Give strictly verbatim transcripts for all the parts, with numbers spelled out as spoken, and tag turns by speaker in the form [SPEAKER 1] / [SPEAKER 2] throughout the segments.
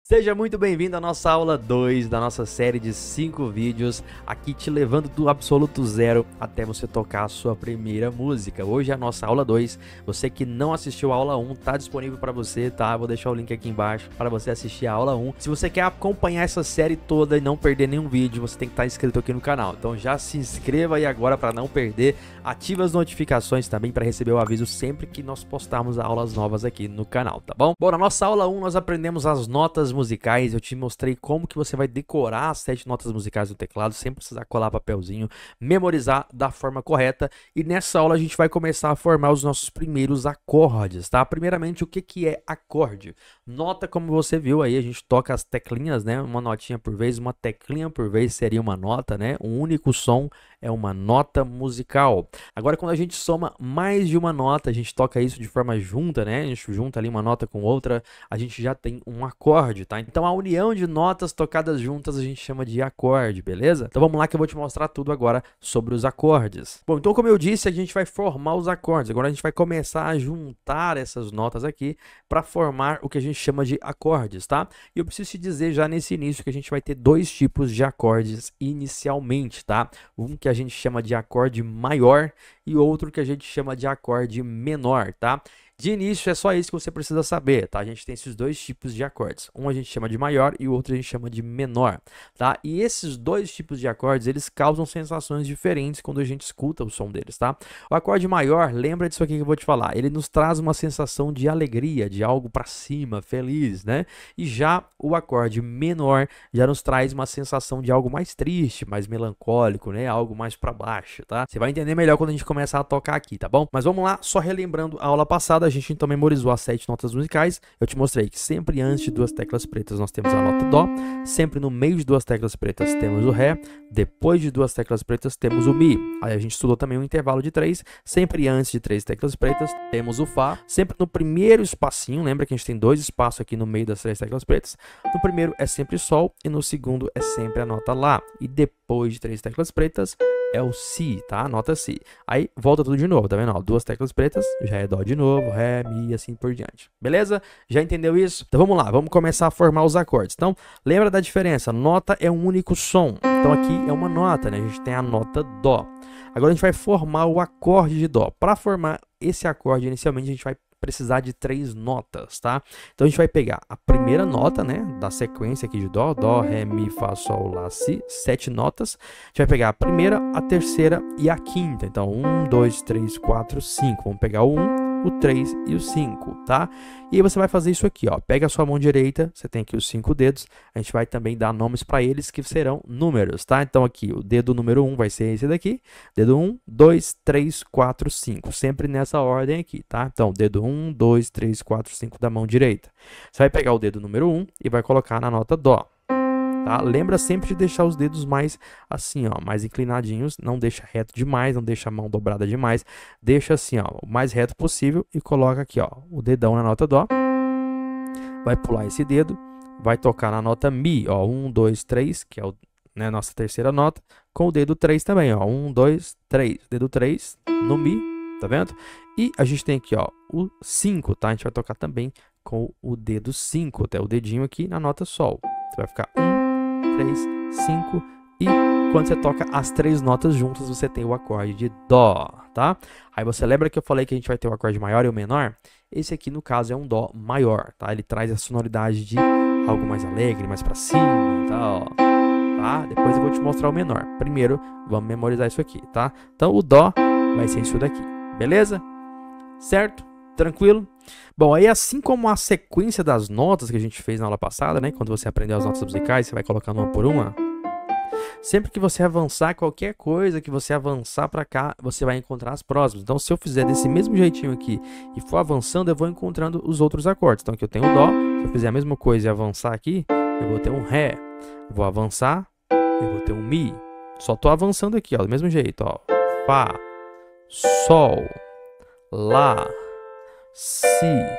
[SPEAKER 1] Seja muito bem-vindo à nossa aula dois da nossa série de cinco vídeos, aqui te levando do absoluto zero até você tocar a sua primeira música. Hoje é a nossa aula dois, você que não assistiu a aula um, tá disponível para você, tá? Vou deixar o link aqui embaixo para você assistir a aula um. Se você quer acompanhar essa série toda e não perder nenhum vídeo, você tem que estar inscrito aqui no canal. Então já se inscreva aí agora para não perder, ativa as notificações também para receber o aviso sempre que nós postarmos aulas novas aqui no canal, tá bom? Bom, na nossa aula um nós aprendemos as notas musicais, eu te mostrei como que você vai decorar as sete notas musicais do teclado sem precisar colar papelzinho, memorizar da forma correta, e nessa aula a gente vai começar a formar os nossos primeiros acordes, tá? Primeiramente, o que que é acorde? Nota, como você viu aí, a gente toca as teclinhas, né? Uma notinha por vez, uma teclinha por vez seria uma nota, né? Um único som é uma nota musical. Agora, quando a gente soma mais de uma nota, a gente toca isso de forma junta, né? A gente junta ali uma nota com outra, a gente já tem um acorde, tá? Então, a união de notas tocadas juntas a gente chama de acorde, beleza? Então, vamos lá que eu vou te mostrar tudo agora sobre os acordes. Bom, então, como eu disse, a gente vai formar os acordes. Agora, a gente vai começar a juntar essas notas aqui para formar o que a gente chama de acordes, tá? E eu preciso te dizer já nesse início que a gente vai ter dois tipos de acordes inicialmente, tá? Um que a gente chama de acorde maior e outro que a gente chama de acorde menor, tá? De início é só isso que você precisa saber, tá? A gente tem esses dois tipos de acordes. Um a gente chama de maior e o outro a gente chama de menor, tá? E esses dois tipos de acordes, eles causam sensações diferentes quando a gente escuta o som deles, tá? O acorde maior, lembra disso aqui que eu vou te falar, ele nos traz uma sensação de alegria, de algo pra cima, feliz, né? E já o acorde menor já nos traz uma sensação de algo mais triste, mais melancólico, né? Algo mais pra baixo, tá? Você vai entender melhor quando a gente começar a tocar aqui, tá bom? Mas vamos lá, só relembrando a aula passada, a gente então memorizou as sete notas musicais. Eu te mostrei que sempre antes de duas teclas pretas nós temos a nota Dó, sempre no meio de duas teclas pretas temos o Ré, depois de duas teclas pretas temos o Mi. Aí a gente estudou também um intervalo de três, sempre antes de três teclas pretas temos o Fá, sempre no primeiro espacinho, lembra que a gente tem dois espaços aqui no meio das três teclas pretas, no primeiro é sempre Sol e no segundo é sempre a nota Lá, e depois de três teclas pretas é o Si, tá? A nota Si. Aí volta tudo de novo, tá vendo? Ó, duas teclas pretas, já é Dó de novo, Ré, Mi e assim por diante. Beleza? Já entendeu isso? Então vamos lá, vamos começar a formar os acordes. Então, lembra da diferença? Nota é um único som. Então aqui é uma nota, né? A gente tem a nota Dó. Agora a gente vai formar o acorde de Dó. Para formar esse acorde, inicialmente a gente vai precisar de três notas, tá? Então a gente vai pegar a primeira nota, né, da sequência aqui de Dó, Dó, Ré, Mi, Fá, Sol, Lá, Si, sete notas. A gente vai pegar a primeira, a terceira e a quinta. Então, um, dois, três, quatro, cinco. Vamos pegar o um, o três e o cinco, tá? E aí você vai fazer isso aqui, ó. Pega a sua mão direita, você tem aqui os cinco dedos. A gente vai também dar nomes para eles que serão números, tá? Então aqui, o dedo número um vai ser esse daqui. Dedo um, dois, três, quatro, cinco. Sempre nessa ordem aqui, tá? Então, dedo um, dois, três, quatro, cinco da mão direita. Você vai pegar o dedo número um e vai colocar na nota Dó. Tá? Lembra sempre de deixar os dedos mais assim, ó, mais inclinadinhos, não deixa reto demais, não deixa a mão dobrada demais, deixa assim, ó, o mais reto possível e coloca aqui, ó, o dedão na nota Dó, vai pular esse dedo, vai tocar na nota Mi, ó, um, dois, três, que é o, né, nossa terceira nota, com o dedo três também, ó, um, dois, três, dedo três no Mi, tá vendo? E a gente tem aqui, ó, o cinco, tá? A gente vai tocar também com o dedo cinco, até o dedinho aqui na nota Sol, você vai ficar um, três, cinco, e quando você toca as três notas juntas, você tem o acorde de Dó, tá? Aí você lembra que eu falei que a gente vai ter o acorde maior e o menor? Esse aqui, no caso, é um Dó maior, tá? Ele traz a sonoridade de algo mais alegre, mais pra cima, tá? Ó, tá? Depois eu vou te mostrar o menor. Primeiro, vamos memorizar isso aqui, tá? Então, o Dó vai ser isso daqui, beleza? Certo? Tranquilo? Bom, aí assim como a sequência das notas que a gente fez na aula passada, né? Quando você aprendeu as notas musicais, você vai colocando uma por uma. Sempre que você avançar, qualquer coisa que você avançar para cá, você vai encontrar as próximas. Então, se eu fizer desse mesmo jeitinho aqui e for avançando, eu vou encontrando os outros acordes. Então, aqui eu tenho o Dó. Se eu fizer a mesma coisa e avançar aqui, eu vou ter um Ré. Vou avançar, eu vou ter um Mi. Só tô avançando aqui, ó, do mesmo jeito, ó. Fá, Sol, Lá, Si,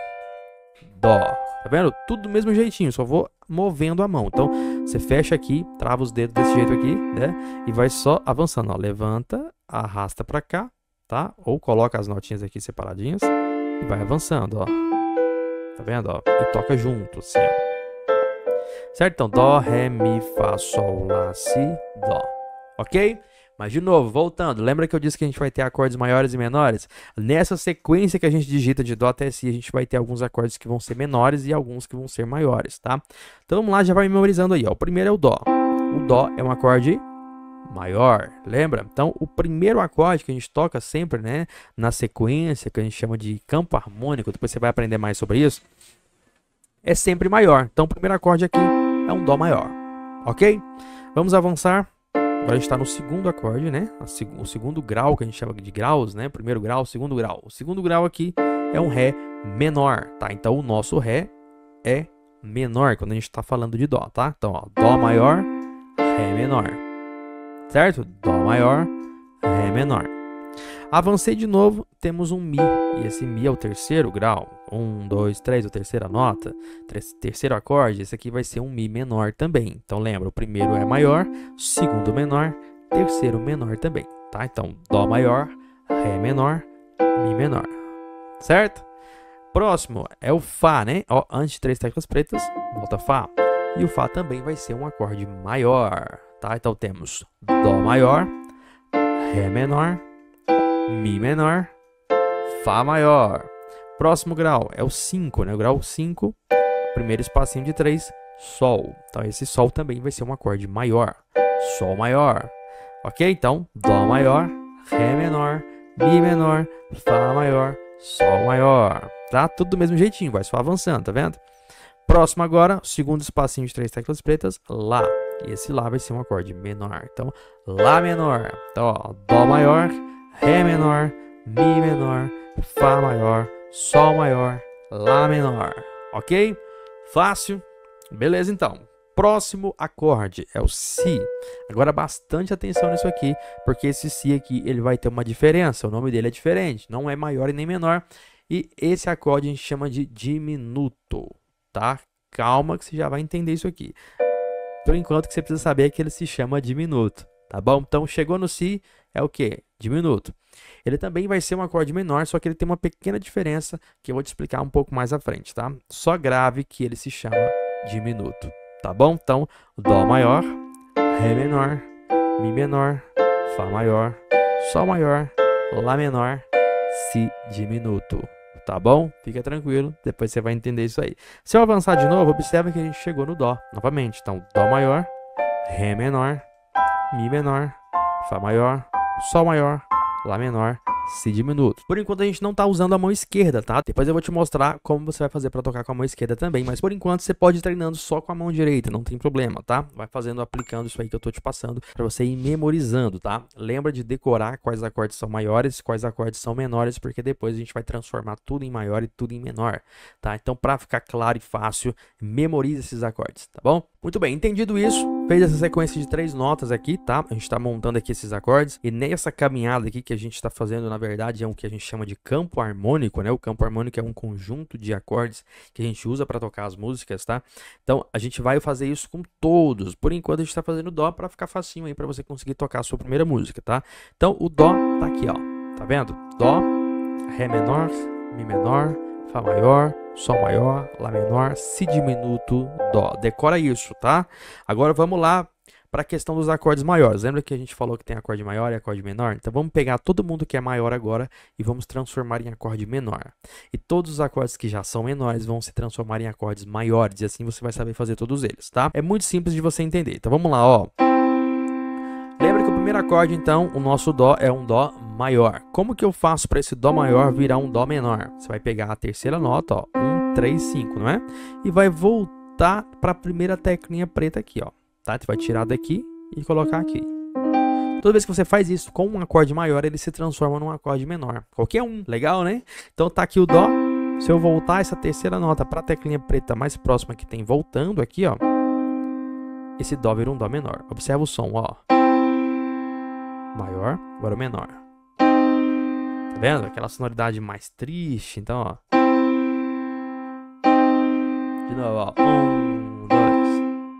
[SPEAKER 1] Dó. Tá vendo? Tudo do mesmo jeitinho, só vou movendo a mão. Então, você fecha aqui, trava os dedos desse jeito aqui, né? E vai só avançando, ó. Levanta, arrasta pra cá, tá? Ou coloca as notinhas aqui separadinhas e vai avançando, ó. Tá vendo, ó? E toca junto, assim, ó. certo? Então, Dó, Ré, Mi, Fá, Sol, Lá, Si, Dó, ok? Mas de novo, voltando, lembra que eu disse que a gente vai ter acordes maiores e menores? Nessa sequência que a gente digita de Dó até Si, a gente vai ter alguns acordes que vão ser menores e alguns que vão ser maiores, tá? Então vamos lá, já vai memorizando aí, ó. O primeiro é o Dó. O Dó é um acorde maior, lembra? Então o primeiro acorde que a gente toca sempre, né, na sequência, que a gente chama de campo harmônico, depois você vai aprender mais sobre isso, é sempre maior. Então o primeiro acorde aqui é um Dó maior, ok? Vamos avançar. Agora a gente está no segundo acorde, né? O segundo grau, que a gente chama de graus, né? Primeiro grau, segundo grau. O segundo grau aqui é um Ré menor, tá? Então o nosso Ré é menor quando a gente está falando de Dó, tá? Então, ó, Dó maior, Ré menor, certo? Dó maior, Ré menor. Avancei de novo, temos um Mi, e esse Mi é o terceiro grau. Um, dois, três, a terceira nota, terceiro acorde, esse aqui vai ser um Mi menor também. Então lembra, o primeiro é maior, o segundo menor, terceiro menor também, tá? Então Dó maior, Ré menor, Mi menor, certo? Próximo é o Fá, né? Ó, antes de três teclas pretas, nota Fá. E o Fá também vai ser um acorde maior, tá? Então temos Dó maior, Ré menor, Mi menor, Fá maior. Próximo grau é o cinco, né? O grau cinco, primeiro espacinho de três, Sol. Então esse Sol também vai ser um acorde maior, Sol maior. Ok? Então Dó maior, Ré menor, Mi menor, Fá maior, Sol maior. Tá? Tudo do mesmo jeitinho, vai só avançando, tá vendo? Próximo agora, segundo espacinho de três teclas pretas, Lá. E esse Lá vai ser um acorde menor. Então Lá menor. Então ó, Dó maior, Ré menor, Mi menor, Fá maior, Sol maior, Lá menor, ok? Fácil? Beleza, então. Próximo acorde é o Si. Agora bastante atenção nisso aqui, porque esse Si aqui ele vai ter uma diferença, o nome dele é diferente, não é maior e nem menor. E esse acorde a gente chama de diminuto, tá? Calma que você já vai entender isso aqui. Por enquanto o que você precisa saber é que ele se chama diminuto, tá bom? Então chegou no Si, é o que? Diminuto. Ele também vai ser um acorde menor, só que ele tem uma pequena diferença que eu vou te explicar um pouco mais à frente, tá? Só grave que ele se chama diminuto, tá bom? Então, Dó maior, Ré menor, Mi menor, Fá maior, Sol maior, Lá menor, Si diminuto, tá bom? Fica tranquilo, depois você vai entender isso aí. Se eu avançar de novo, observa que a gente chegou no Dó, novamente. Então, Dó maior, Ré menor, Mi menor, Fá maior, Sol maior, Lá menor, Si diminuto. Por enquanto a gente não está usando a mão esquerda, tá? Depois eu vou te mostrar como você vai fazer para tocar com a mão esquerda também, mas por enquanto você pode ir treinando só com a mão direita, não tem problema, tá? Vai fazendo, aplicando isso aí que eu tô te passando para você ir memorizando, tá? Lembra de decorar quais acordes são maiores, quais acordes são menores, porque depois a gente vai transformar tudo em maior e tudo em menor, tá? Então para ficar claro e fácil, memorize esses acordes, tá bom? Muito bem, entendido isso, fez essa sequência de três notas aqui, tá? A gente está montando aqui esses acordes e nessa caminhada aqui que a gente está fazendo, na verdade, é o que a gente chama de campo harmônico, né? O campo harmônico é um conjunto de acordes que a gente usa para tocar as músicas, tá? Então, a gente vai fazer isso com todos. Por enquanto, a gente está fazendo Dó para ficar facinho aí para você conseguir tocar a sua primeira música, tá? Então, o Dó tá aqui, ó. Tá vendo? Dó, Ré menor, Mi menor, Fá maior, Sol maior, Lá menor, Si diminuto, Dó. Decora isso, tá? Agora vamos lá para a questão dos acordes maiores. Lembra que a gente falou que tem acorde maior e acorde menor? Então vamos pegar todo mundo que é maior agora e vamos transformar em acorde menor. E todos os acordes que já são menores vão se transformar em acordes maiores. E assim você vai saber fazer todos eles, tá? É muito simples de você entender. Então vamos lá, ó. Lembra que o primeiro acorde, então, o nosso Dó é um Dó maior. Como que eu faço para esse Dó maior virar um Dó menor? Você vai pegar a terceira nota, ó, um, três, cinco, não é? E vai voltar para a primeira teclinha preta aqui, ó. Tá? Você vai tirar daqui e colocar aqui. Toda vez que você faz isso com um acorde maior, ele se transforma num acorde menor. Qualquer um, legal, né? Então tá aqui o Dó. Se eu voltar essa terceira nota para a teclinha preta mais próxima que tem, voltando aqui, ó, esse Dó vira um Dó menor. Observa o som, ó. Maior, agora o menor. Tá vendo? Aquela sonoridade mais triste. Então, ó. De novo, ó. Um, dois.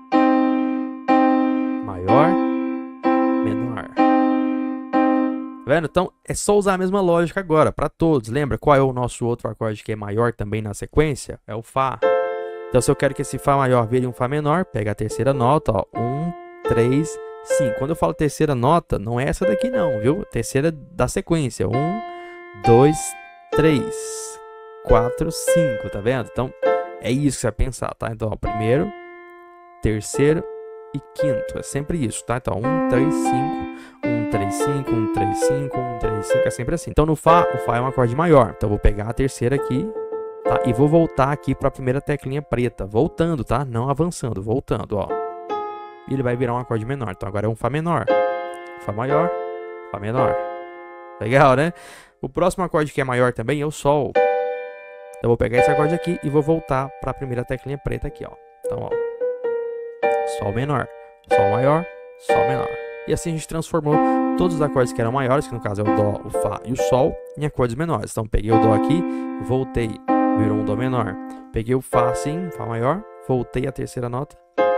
[SPEAKER 1] Maior, menor. Tá vendo? Então, é só usar a mesma lógica agora, para todos. Lembra qual é o nosso outro acorde que é maior também na sequência? É o Fá. Então se eu quero que esse Fá maior vire um Fá menor, pega a terceira nota, ó, um, três, cinco. Quando eu falo terceira nota, não é essa daqui não, viu? Terceira da sequência, um, dois, três, quatro, cinco, tá vendo? Então é isso que você vai pensar, tá? Então, ó, primeiro, terceiro e quinto, é sempre isso, tá? Então, um, três, cinco, um, três, cinco, um, três, cinco, um, três, cinco, é sempre assim. Então, no Fá, o Fá é um acorde maior. Então, eu vou pegar a terceira aqui, tá? E vou voltar aqui para a primeira teclinha preta, voltando, tá? Não avançando, voltando, ó. E ele vai virar um acorde menor. Então, agora é um Fá menor, Fá maior, Fá menor. Legal, né? O próximo acorde que é maior também é o Sol. Então, eu vou pegar esse acorde aqui e vou voltar para a primeira teclinha preta aqui, ó. Então, ó. Sol menor, Sol maior, Sol menor. E assim a gente transformou todos os acordes que eram maiores, que no caso é o Dó, o Fá e o Sol, em acordes menores. Então peguei o Dó aqui, voltei, virou um Dó menor. Peguei o Fá assim, Fá maior, voltei a terceira nota.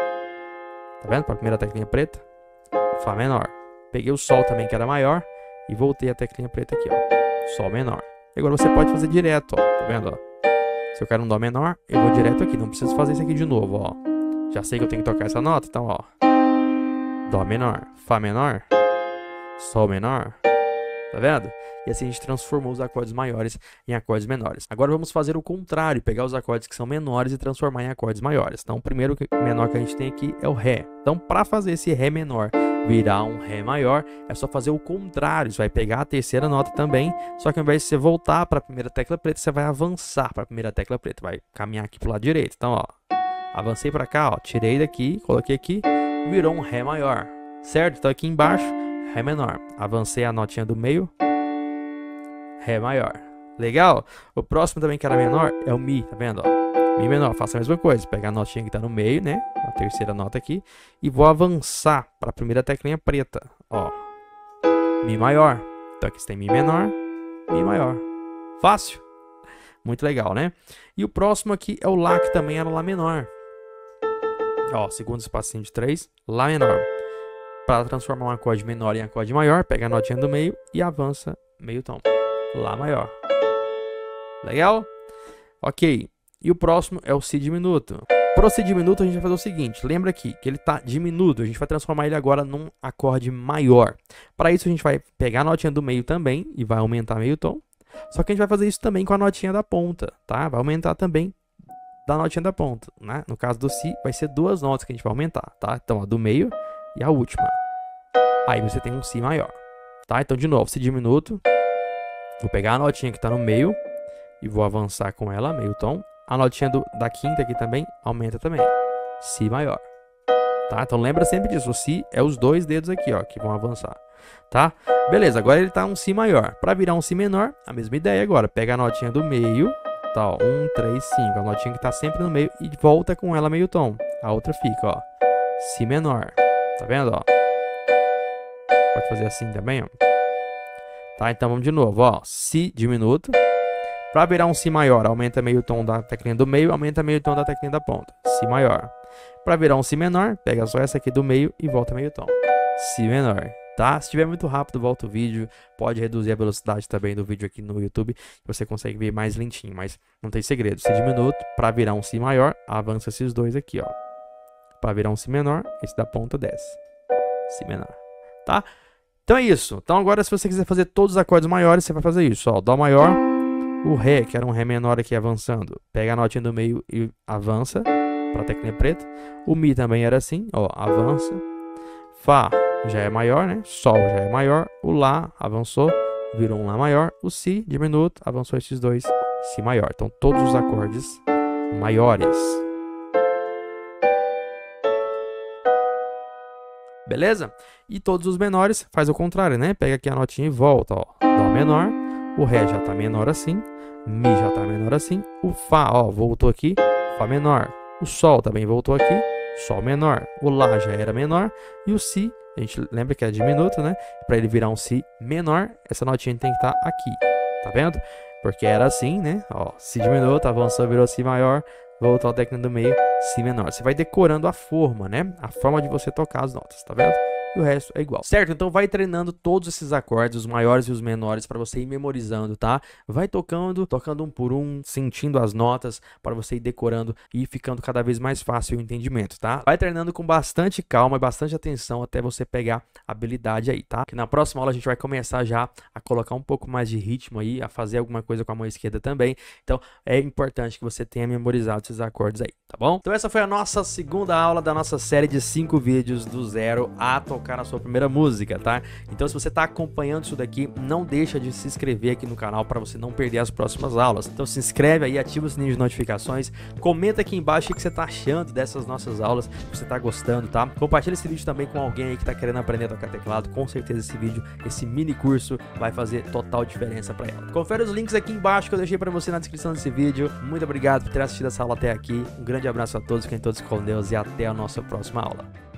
[SPEAKER 1] Tá vendo? Para a primeira teclinha preta, Fá menor. Peguei o Sol também, que era maior, e voltei a teclinha preta aqui, ó. Sol menor. E agora você pode fazer direto, ó. Tá vendo, ó? Se eu quero um Dó menor, eu vou direto aqui. Não preciso fazer isso aqui de novo, ó. Já sei que eu tenho que tocar essa nota, então, ó. Dó menor, Fá menor, Sol menor. Tá vendo? E assim a gente transformou os acordes maiores em acordes menores. Agora vamos fazer o contrário, pegar os acordes que são menores e transformar em acordes maiores. Então, o primeiro menor que a gente tem aqui é o Ré. Então, para fazer esse Ré menor virar um Ré maior, é só fazer o contrário. Você vai pegar a terceira nota também, só que ao invés de você voltar para a primeira tecla preta, você vai avançar para a primeira tecla preta. Vai caminhar aqui para o lado direito. Então, ó. Avancei para cá, ó, tirei daqui, coloquei aqui, virou um Ré maior, certo? Então aqui embaixo, Ré menor. Avancei a notinha do meio, Ré maior. Legal? O próximo também que era menor é o Mi, tá vendo? Ó? Mi menor, faço a mesma coisa, pegar a notinha que tá no meio, né? A terceira nota aqui, e vou avançar para a primeira teclinha preta, ó. Mi maior. Então aqui você tem Mi menor, Mi maior. Fácil? Muito legal, né? E o próximo aqui é o Lá, que também era Lá menor. Ó, segundo espacinho de três, Lá menor. Para transformar um acorde menor em acorde maior, pega a notinha do meio e avança meio tom. Lá maior. Legal? Ok. E o próximo é o Si diminuto. Para o Si diminuto a gente vai fazer o seguinte. Lembra aqui que ele está diminuto. A gente vai transformar ele agora num acorde maior. Para isso a gente vai pegar a notinha do meio também e vai aumentar meio tom. Só que a gente vai fazer isso também com a notinha da ponta, tá? Vai aumentar também da notinha da ponta, né? No caso do Si, vai ser duas notas que a gente vai aumentar, tá? Então, ó, do meio e a última. Aí você tem um Si maior, tá? Então, de novo, Si diminuto. Vou pegar a notinha que está no meio e vou avançar com ela, meio tom. A notinha do, da quinta aqui também aumenta também. Si maior, tá? Então, lembra sempre disso. O Si é os dois dedos aqui, ó, que vão avançar, tá? Beleza, agora ele tá um Si maior. Para virar um Si menor, a mesma ideia agora. Pega a notinha do meio. Tá, ó, um, três, cinco, a notinha que tá sempre no meio e volta com ela meio tom. A outra fica, ó, Si menor. Tá vendo, ó? Pode fazer assim também, ó. Tá, então vamos de novo, ó, Si diminuto. Para virar um Si maior, aumenta meio tom da teclinha do meio, aumenta meio tom da teclinha da ponta. Si maior. Para virar um Si menor, pega só essa aqui do meio e volta meio tom. Si menor. Tá? Se estiver muito rápido, volta o vídeo. Pode reduzir a velocidade também do vídeo aqui no YouTube. Você consegue ver mais lentinho, mas não tem segredo. Si diminuto, para virar um Si maior, avança esses dois aqui, ó. Para virar um Si menor, esse da ponta desce. Si menor. Tá? Então é isso. Então agora, se você quiser fazer todos os acordes maiores, você vai fazer isso, ó. Dó maior, o Ré, que era um Ré menor aqui avançando. Pega a notinha do meio e avança para a teclinha preta. O Mi também era assim, ó, avança. Fá já é maior, né? Sol já é maior. O Lá avançou, virou um Lá maior. O Si diminuto, avançou esses dois, Si maior. Então, todos os acordes maiores. Beleza? E todos os menores faz o contrário, né? Pega aqui a notinha e volta, ó. Dó menor, o Ré já tá menor assim, Mi já tá menor assim. O Fá, ó, voltou aqui, Fá menor. O Sol também voltou aqui, Sol menor. O Lá já era menor. E o Si, a gente lembra que é diminuto, né? Para ele virar um Si menor, essa notinha tem que estar aqui. Tá vendo? Porque era assim, né? Ó, Si diminuto, avançou, virou Si maior. Voltou ao teclado do meio, Si menor. Você vai decorando a forma, né? A forma de você tocar as notas, tá vendo? e o resto é igual, certo? Então vai treinando todos esses acordes, os maiores e os menores, para você ir memorizando, tá? Vai tocando, tocando um por um, sentindo as notas, para você ir decorando e ficando cada vez mais fácil o entendimento, tá? Vai treinando com bastante calma e bastante atenção até você pegar a habilidade aí, tá? Que na próxima aula a gente vai começar já a colocar um pouco mais de ritmo aí, a fazer alguma coisa com a mão esquerda também. Então é importante que você tenha memorizado esses acordes aí, tá bom? Então essa foi a nossa segunda aula da nossa série de cinco vídeos do zero a tocar na sua primeira música, tá? Então se você está acompanhando isso daqui, não deixa de se inscrever aqui no canal para você não perder as próximas aulas. Então se inscreve aí, ativa o sininho de notificações, comenta aqui embaixo o que você está achando dessas nossas aulas, se você está gostando, tá? Compartilha esse vídeo também com alguém aí que está querendo aprender a tocar teclado. Com certeza esse vídeo, esse mini curso vai fazer total diferença para ela. Confere os links aqui embaixo que eu deixei para você na descrição desse vídeo. Muito obrigado por ter assistido essa aula até aqui. Um grande abraço a todos, fiquem todos com Deus e até a nossa próxima aula.